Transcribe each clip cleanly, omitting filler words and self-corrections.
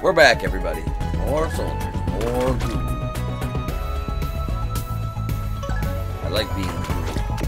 We're back, everybody. More soldiers, more Guru. I like being Guru.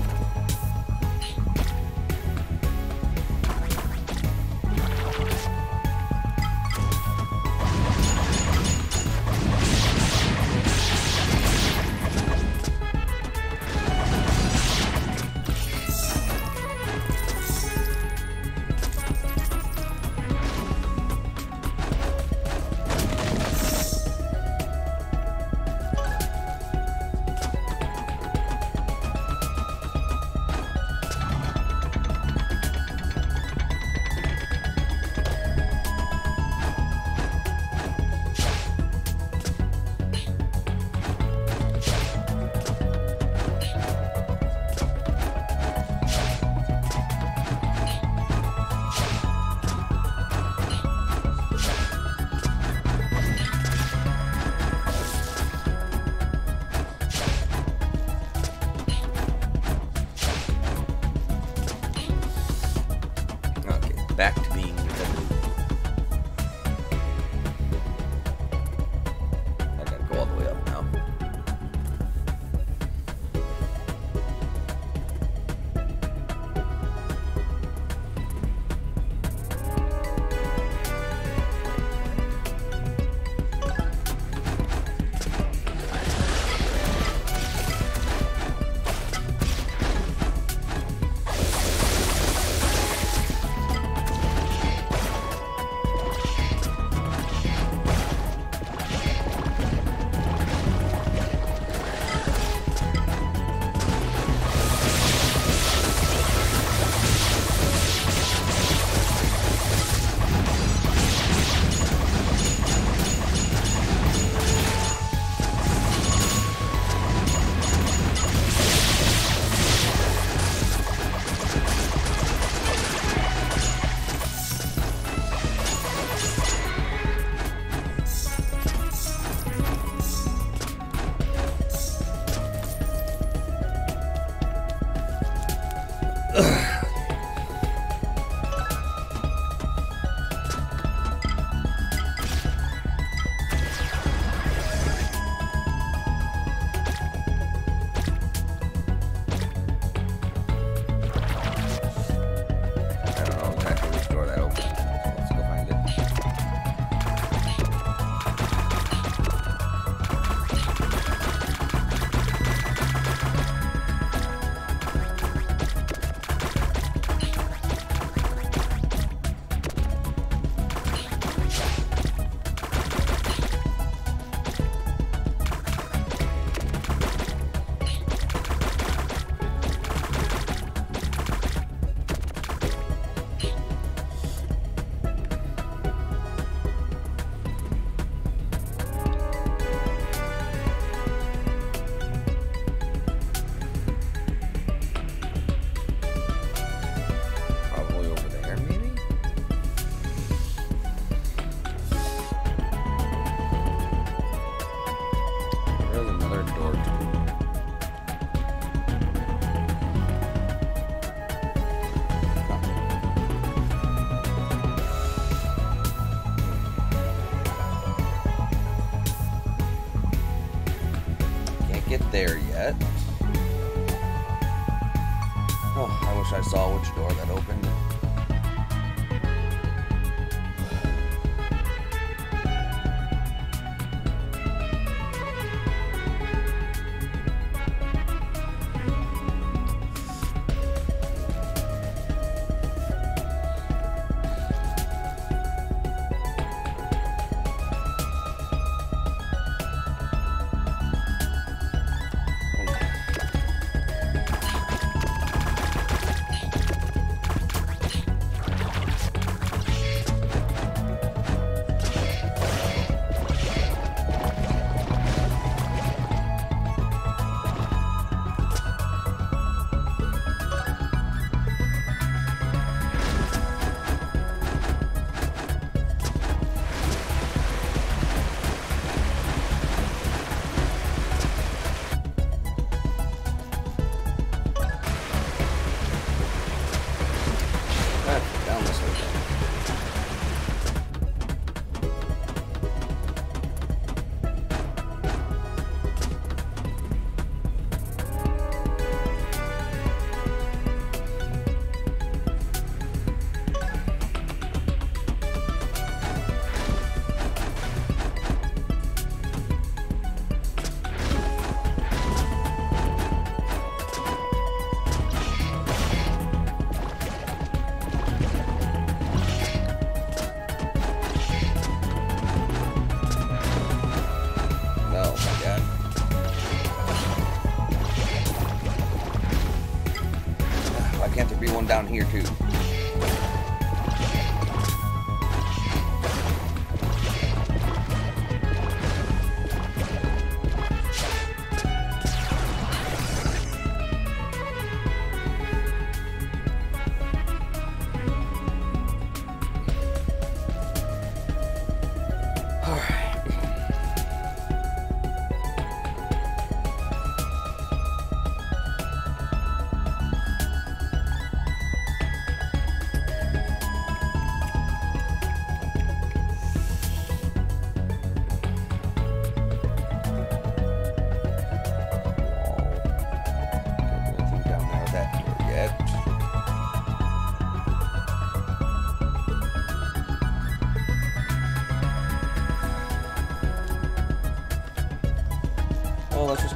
Back to being the Guru. I gotta go all the way up now. Get there yet. Oh, I wish I saw which door that opened.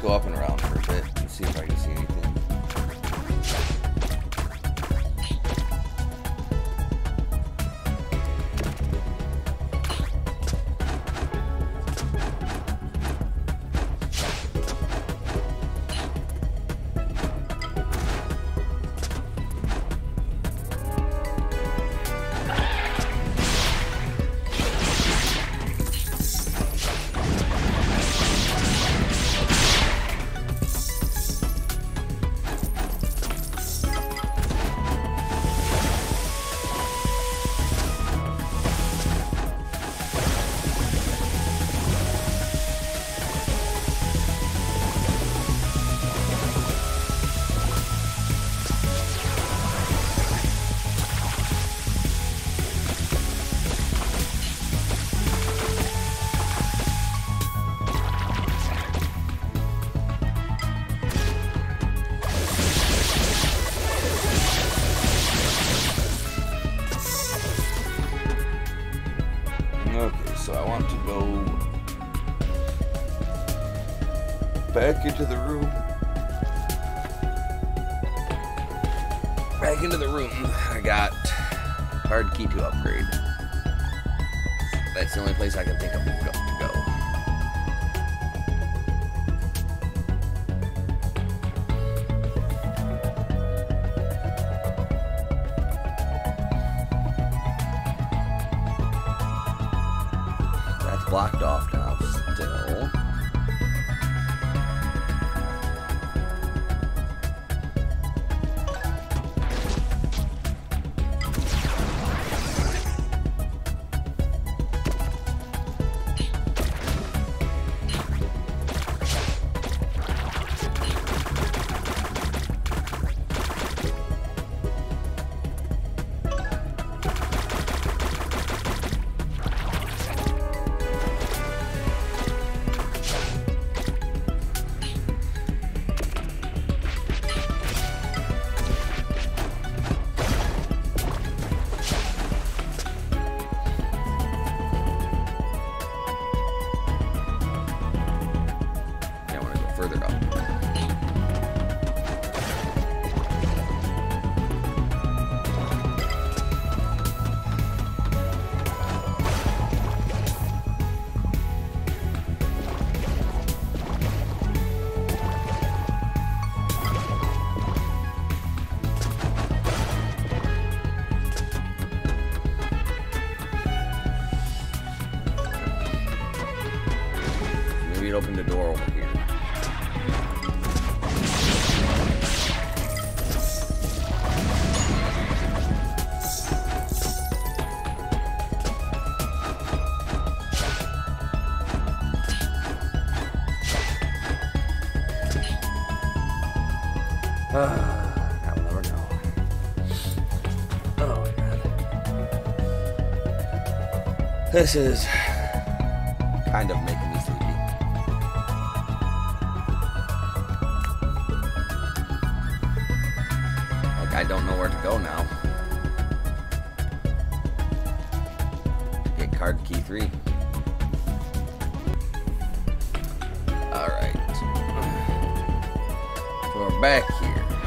go up and around for a bit and see if I can see anything. Okay, so I want to go back into the room. Back into the room. I got card key to upgrade. That's the only place I can think of to go. Blocked off now still. Further up. Maybe it opened the door over here. I will never know. Oh my god. This is kind of making me sleepy. Like, I don't know where to go now. Get card key 3. Alright. So we're back here.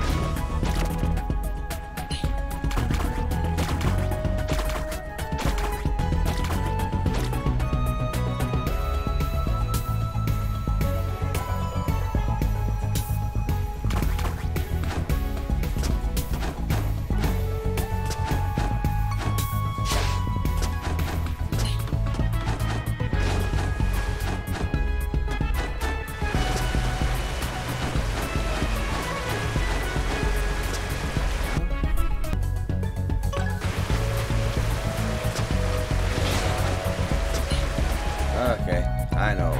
Okay, I know.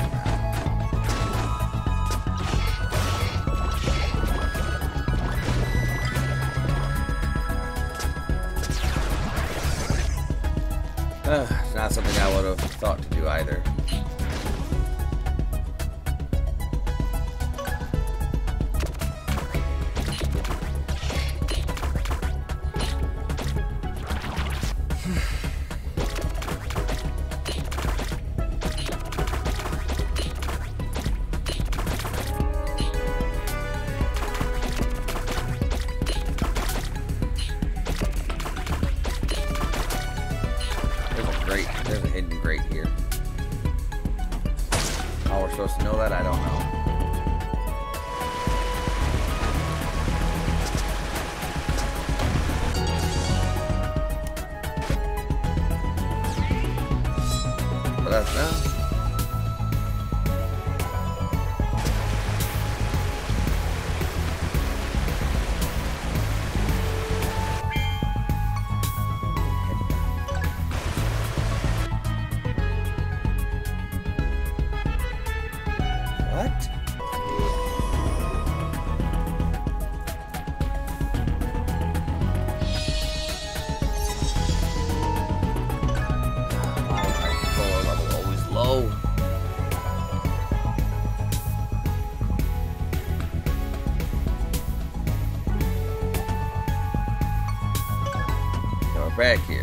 It's not something I would have thought to do either. There's a hidden grate here. How we're supposed to know that, I don't know. But that's done. What? Wow, my controller level always low. So we're back here.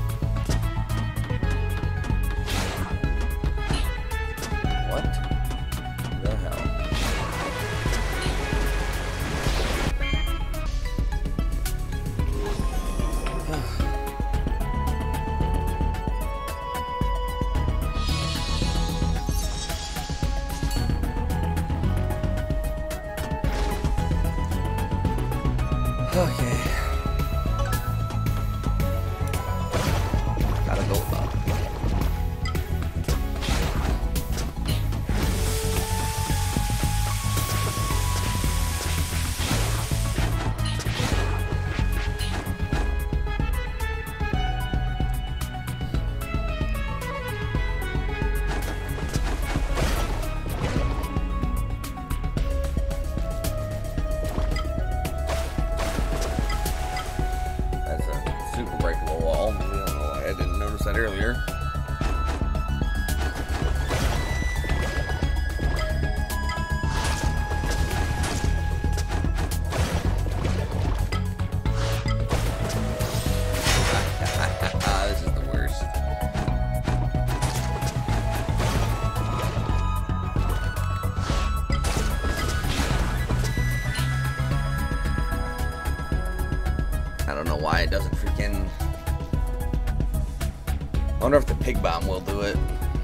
What the hell? Okay. Gotta go up. That's a super breakable wall. I don't know why I didn't notice that earlier. This is the worst. I don't know why it doesn't freaking... I wonder if the pig bomb will do it.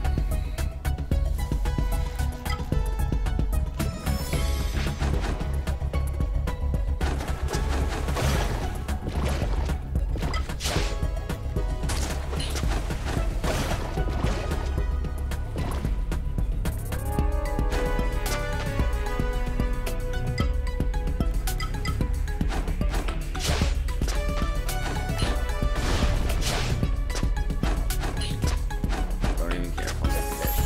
Don't even care if I'm taking this.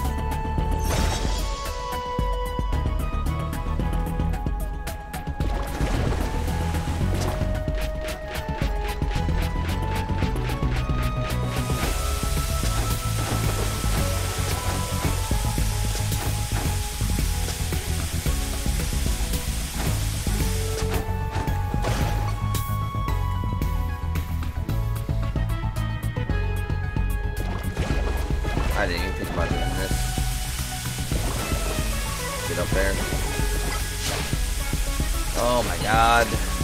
I didn't even think about doing this. Get up there. Oh my god.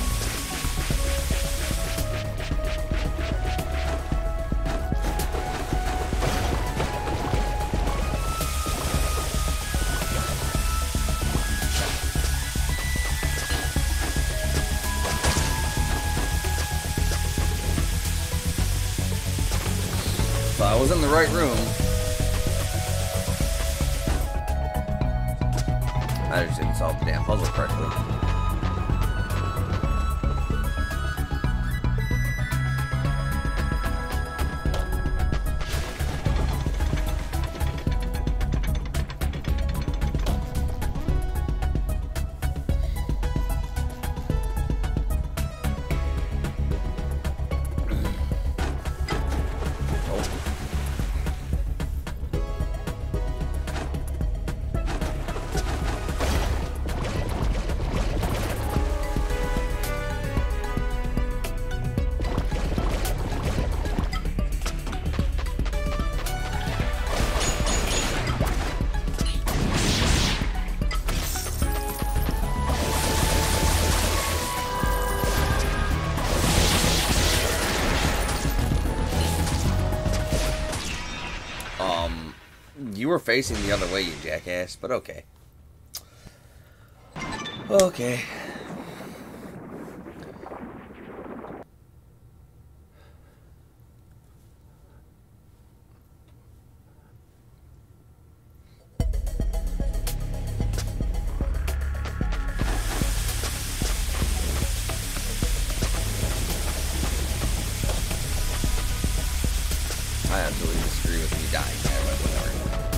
So I was in the right room. I just didn't solve the damn puzzle correctly. You were facing the other way, you jackass, but okay. Okay. I absolutely disagree with you dying there, but whatever.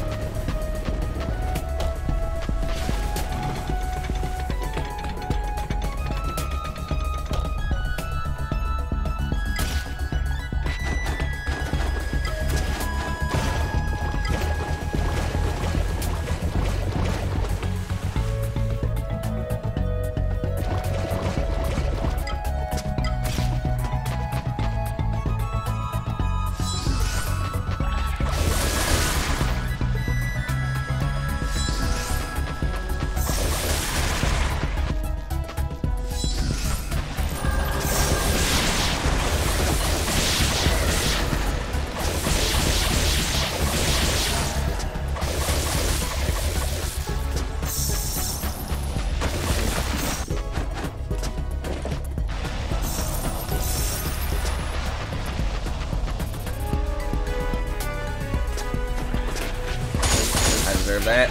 Deserve that.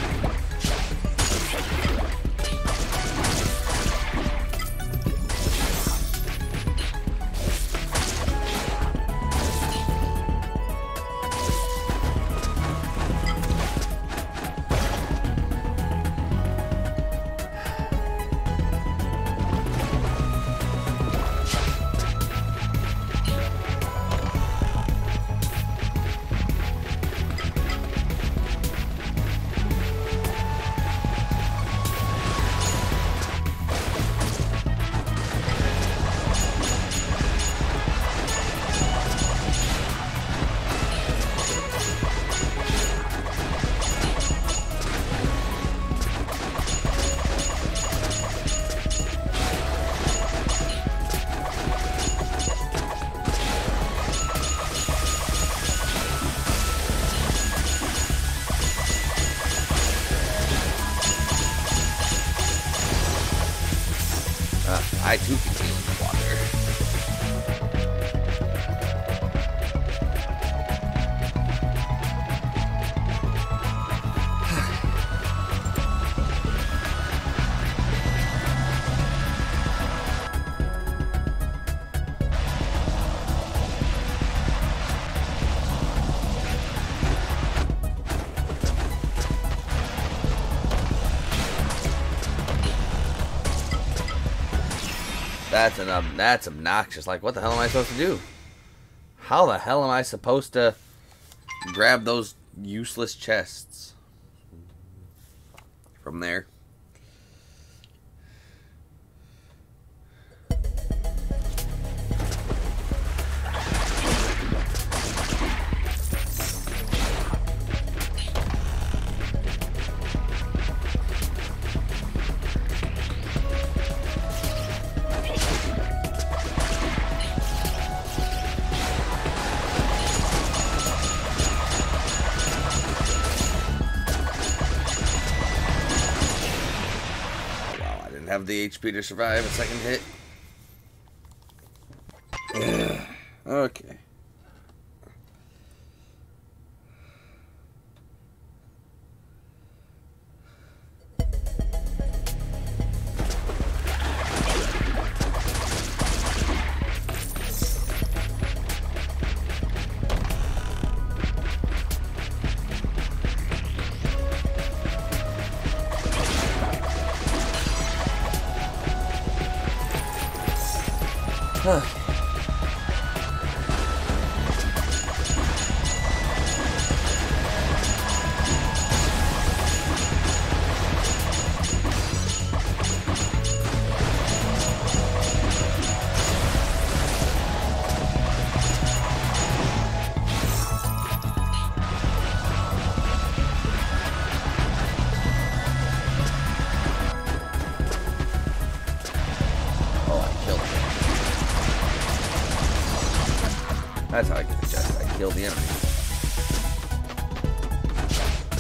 I too can heal in the water. That's obnoxious. Like, what the hell am I supposed to do? How the hell am I supposed to grab those useless chests from there? Have the HP to survive a second hit. Yeah. Okay. Huh. That's how I get the chest. I kill the enemy.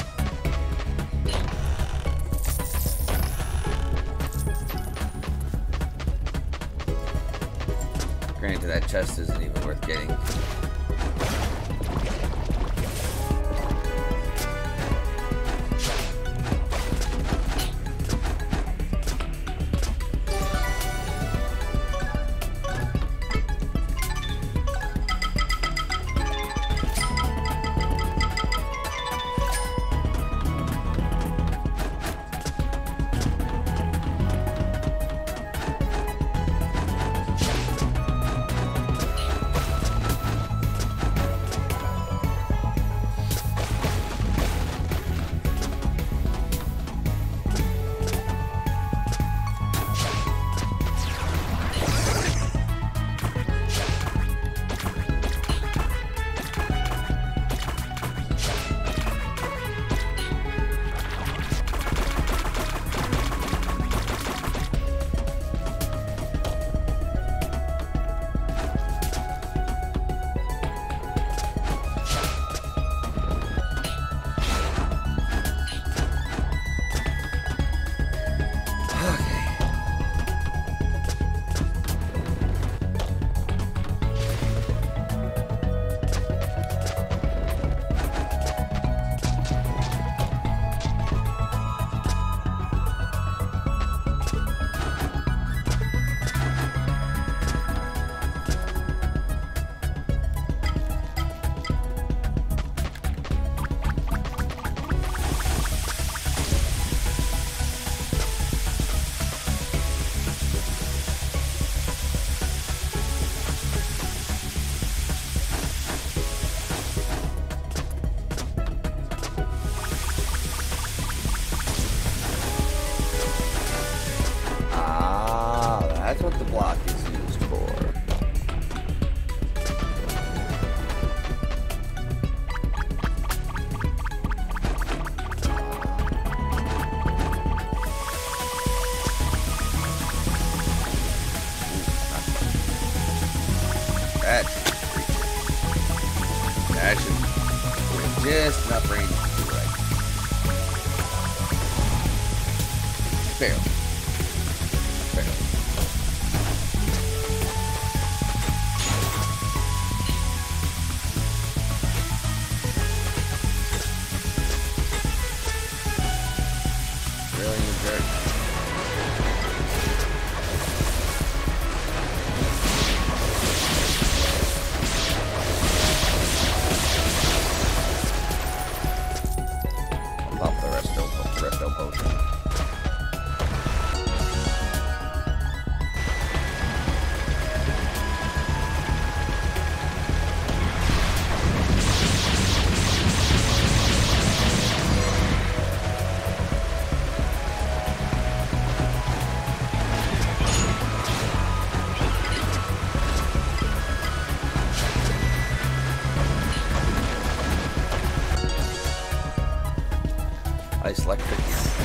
Granted, that chest isn't even worth getting. That's what the block is used for. That should be just enough range to do right. Barely. Ice electric.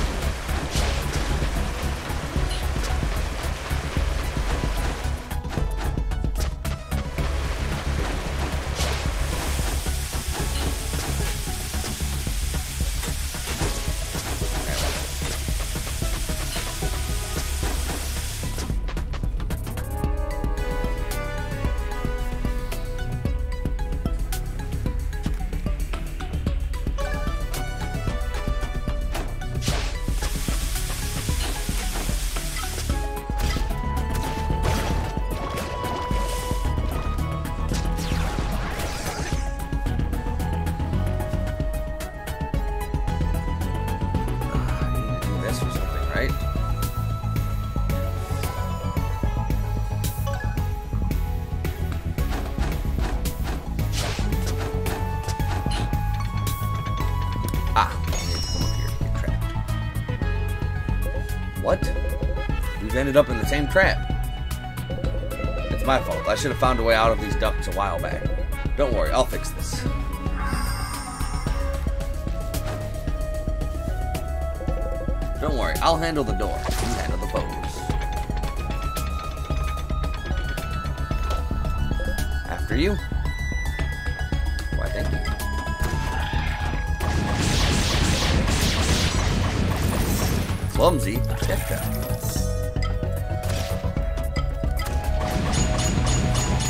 What? We've ended up in the same trap. It's my fault. I should have found a way out of these ducts a while back. Don't worry, I'll fix this. Don't worry, I'll handle the door. You handle the pose. After you. Why, thank you. Clumsy death trap.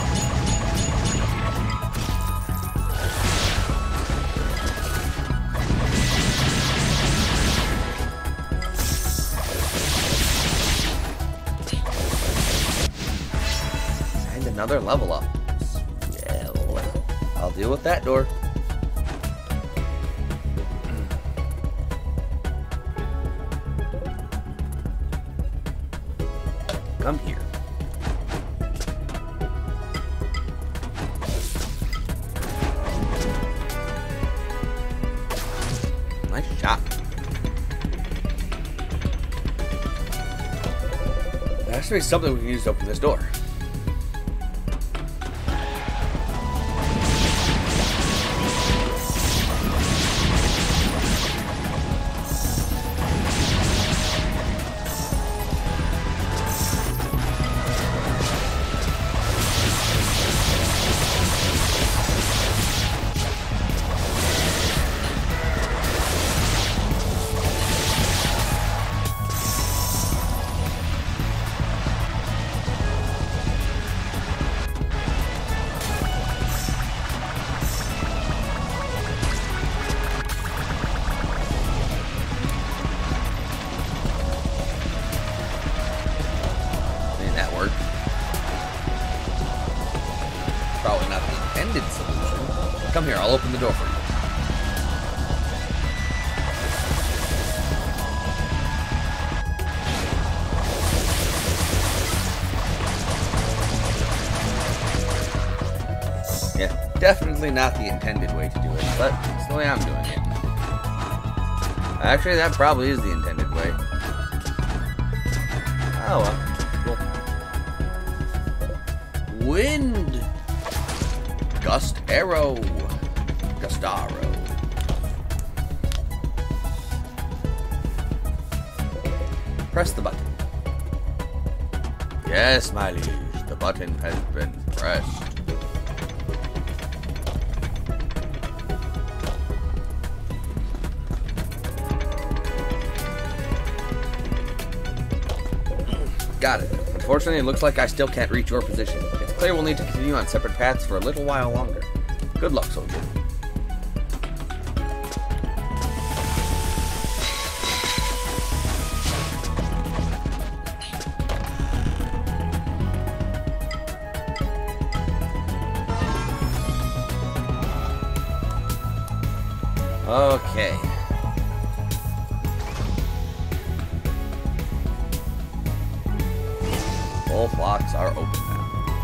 another level up. Well, I'll deal with that door. Come here. Nice shot. There has to be something we can use to open this door. Probably not the intended solution. Come here, I'll open the door for you. Yeah, definitely not the intended way to do it, but it's the way I'm doing it. Actually, that probably is the intended way. Oh well. Cool. Wind! Gust Arrow. Gustaro. Press the button. Yes, my liege, the button has been pressed. Got it. Unfortunately, it looks like I still can't reach your position. It's clear we'll need to continue on separate paths for a little while longer. Good luck, soldier. Okay. Both locks are open now.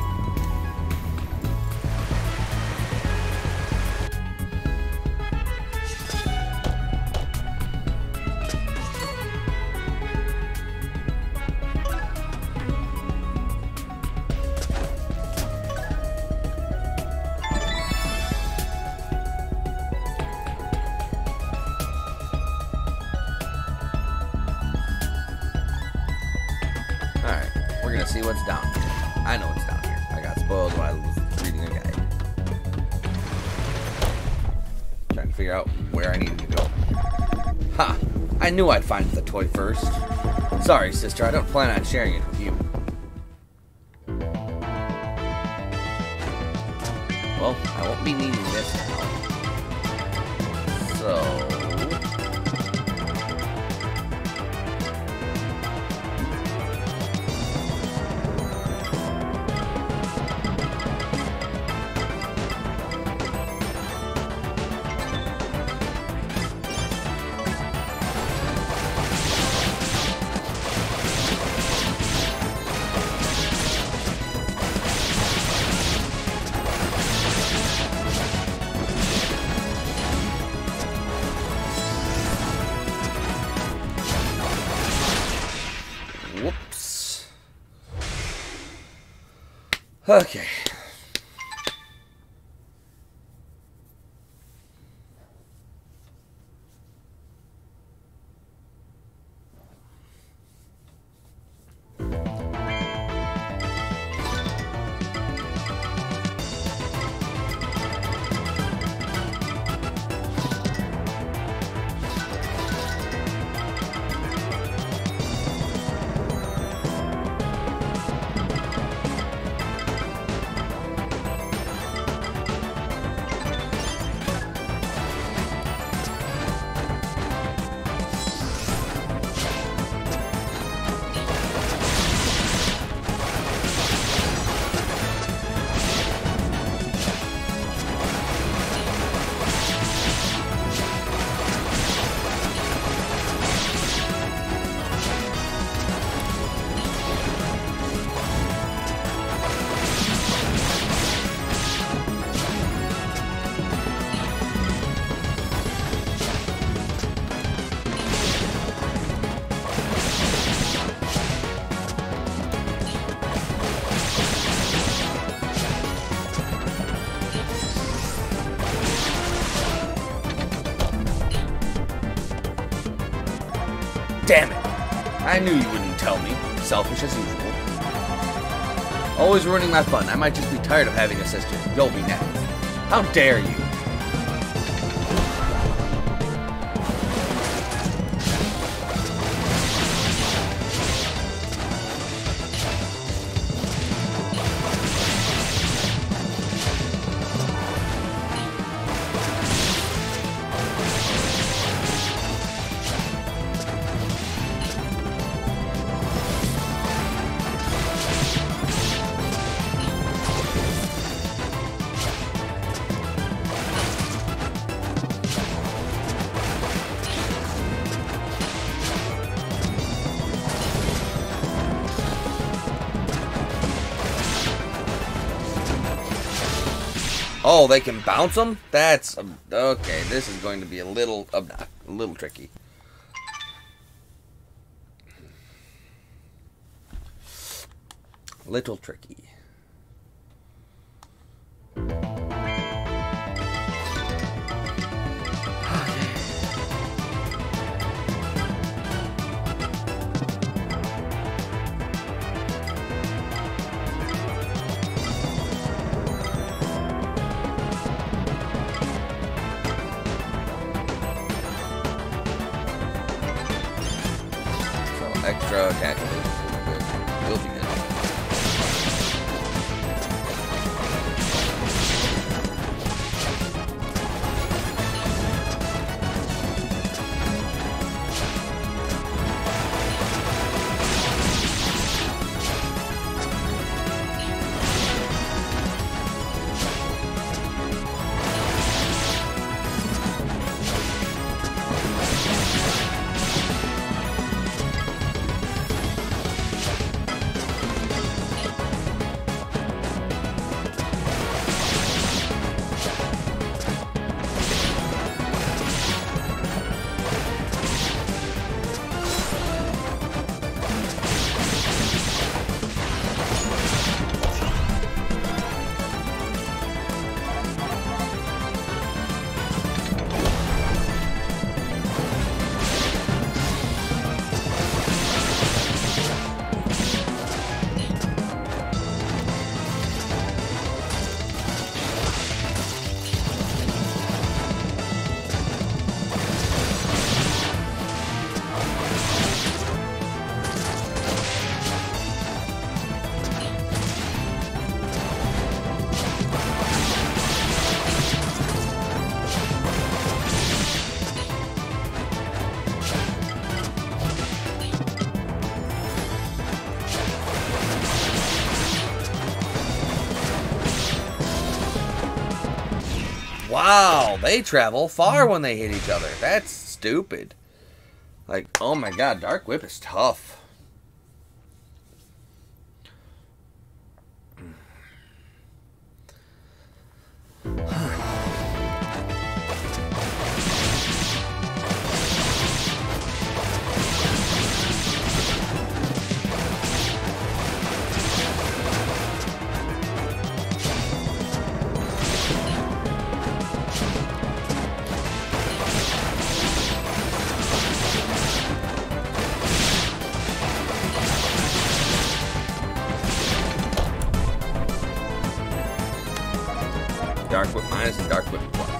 Alright, we're gonna see what's down here. I know what's down here. I got spoiled while I was reading a guide. Trying to figure out where I needed to go. Ha! I knew I'd find the toy first. Sorry, sister, I don't plan on sharing it with you. Well, I won't be needing this now. So... Whoops. Okay. Damn it! I knew you wouldn't tell me. Selfish as usual. Always ruining my fun. I might just be tired of having a sister. You'll be next. How dare you? Oh, they can bounce them? That's okay. This is going to be a little tricky. Little tricky. Extra attack. Will be good. Wow, they travel far when they hit each other. That's stupid. Like, oh my god, Dark Whip is tough. Dark Whip minus and Dark Whip plus.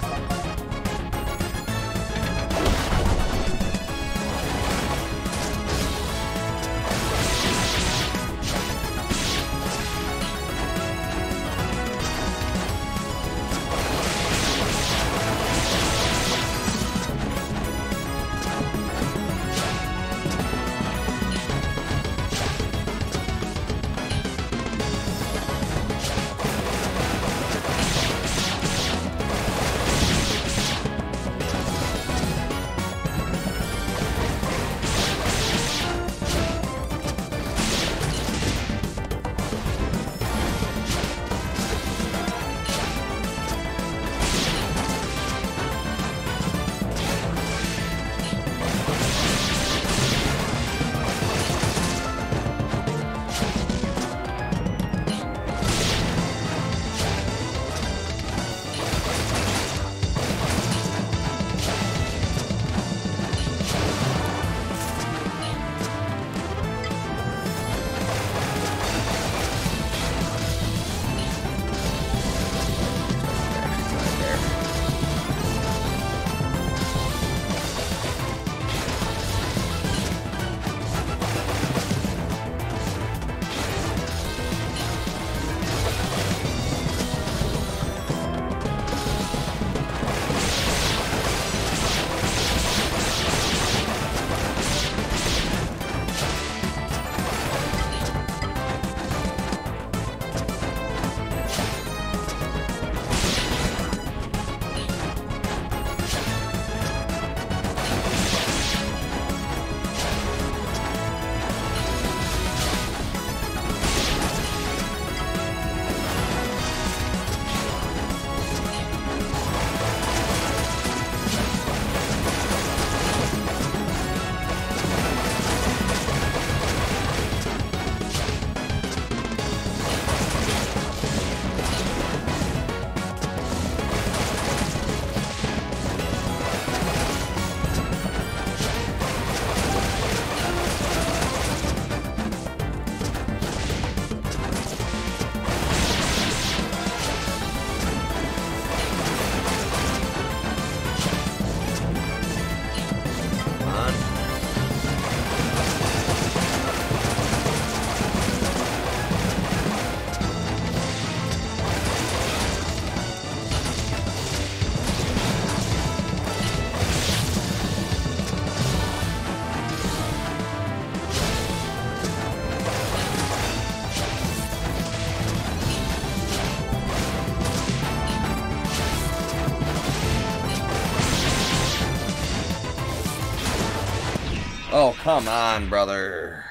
Oh, come on, brother.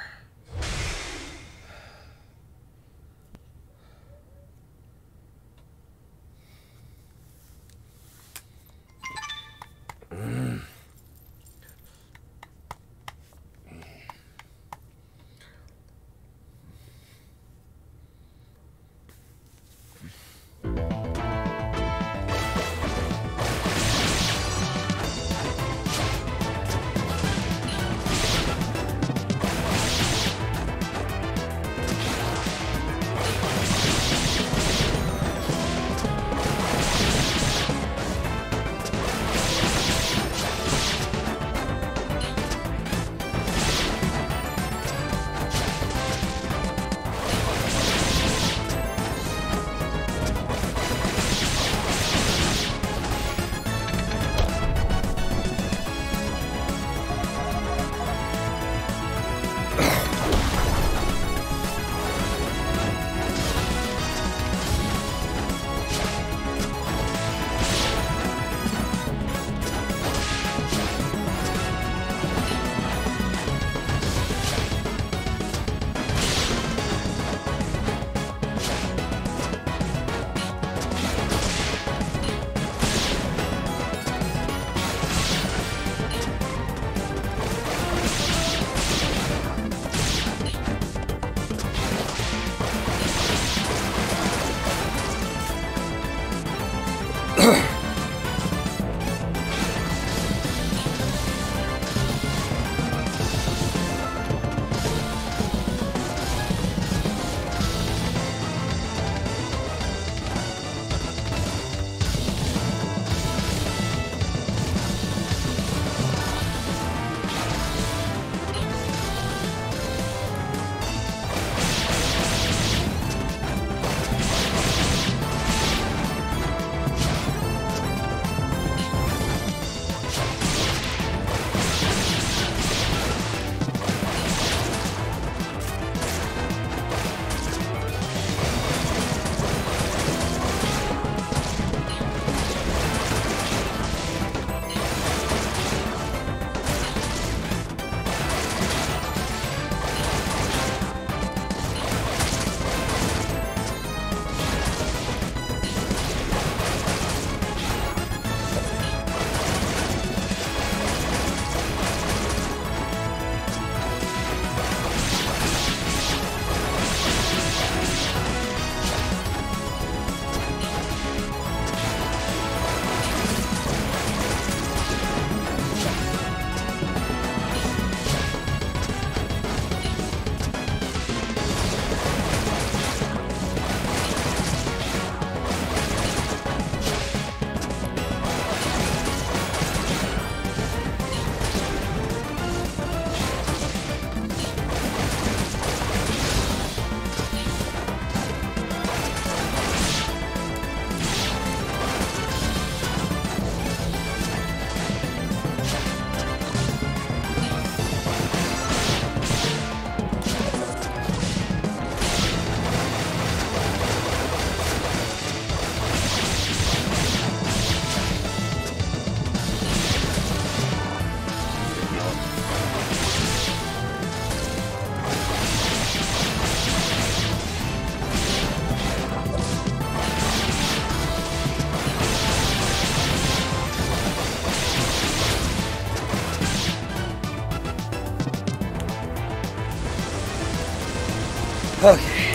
Okay.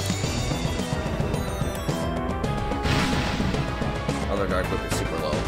Other guard book is super low.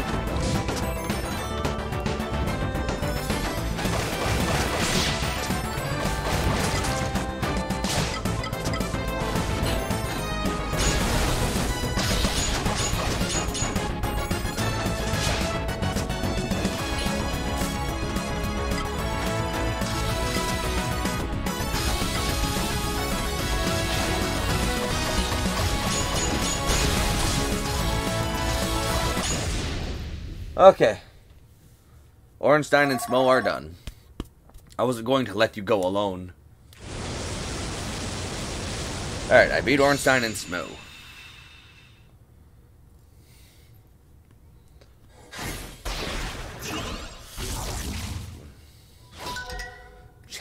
Okay. Ornstein and Smo are done. I wasn't going to let you go alone. Alright, I beat Ornstein and Smo.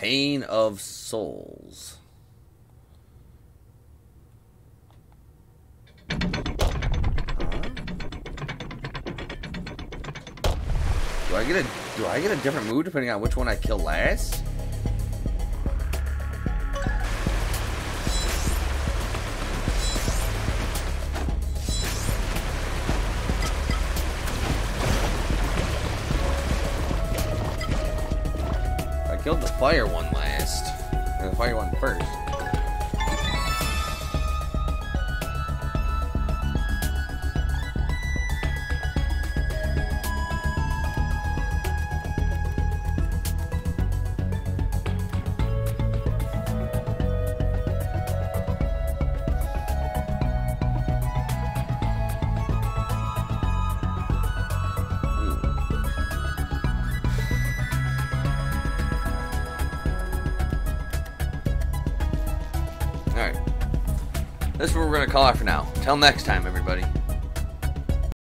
Chain of Souls. Do I get a different move depending on which one I kill last? I killed the fire one last. Or the fire one first. Alright. This is what we're going to call it for now. Till next time, everybody.